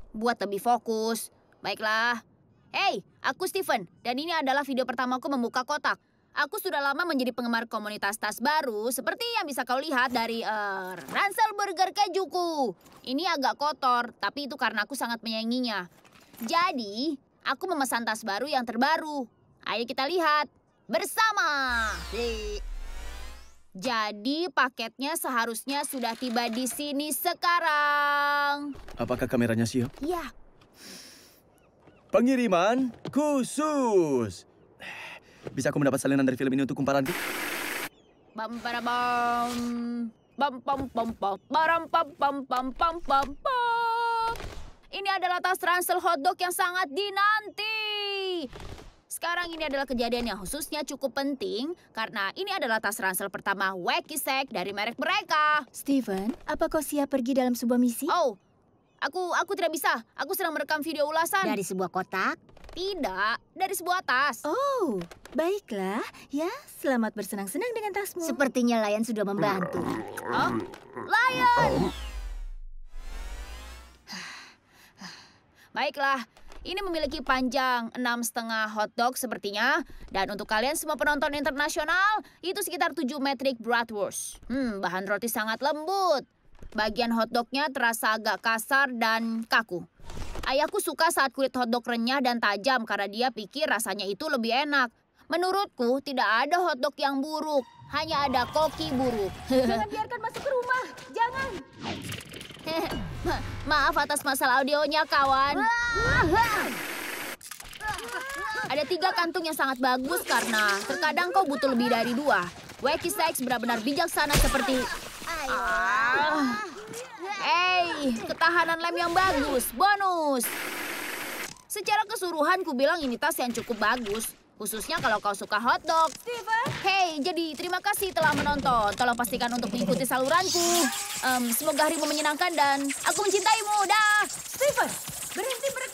buat lebih fokus. Baiklah. Hey, aku Steven, dan ini adalah video pertamaku membuka kotak. Aku sudah lama menjadi penggemar komunitas tas baru, seperti yang bisa kau lihat dari ransel burger kejuku. Ini agak kotor, tapi itu karena aku sangat menyayanginya. Jadi, aku memesan tas baru yang terbaru. Ayo kita lihat bersama. Jadi paketnya seharusnya sudah tiba di sini sekarang. Apakah kameranya siap? Ya. Pengiriman khusus. Bisa aku mendapat salinan dari film ini untuk kumparanku? Bam para bam. Bam pam pam pam. Baram pam pam pam pam pam pam. Ini adalah tas ransel hotdog yang sangat dinanti. Sekarang ini adalah kejadian yang khususnya cukup penting karena ini adalah tas ransel pertama Wacky Sacks dari merek mereka. Steven, apa kau siap pergi dalam sebuah misi? Oh, aku tidak bisa. Aku sedang merekam video ulasan. Dari sebuah kotak? Tidak, dari sebuah tas. Oh, baiklah. Ya, selamat bersenang-senang dengan tasmu. Sepertinya Lion sudah membantu. Oh, Lion! Baiklah. Ini memiliki panjang 6,5 hotdog sepertinya. Dan untuk kalian semua penonton internasional, itu sekitar 7 metrik bratwurst. Bahan roti sangat lembut. Bagian hotdognya terasa agak kasar dan kaku. Ayahku suka saat kulit hotdog renyah dan tajam karena dia pikir rasanya itu lebih enak. Menurutku, tidak ada hotdog yang buruk. Hanya ada koki buruk. Jangan biarkan masuk ke rumah. Jangan. Maaf atas masalah audionya, kawan. Ada 3 kantung yang sangat bagus karena terkadang kau butuh lebih dari 2. Wacky Sacks benar-benar bijaksana seperti... Hey, ketahanan lem yang bagus. Bonus. Secara keseluruhan ku bilang ini tas yang cukup bagus. Khususnya kalau kau suka hotdog. Steven? Hey, jadi terima kasih telah menonton. Tolong pastikan untuk mengikuti saluranku. Semoga harimu menyenangkan dan aku mencintaimu. Dah. Steven, berhenti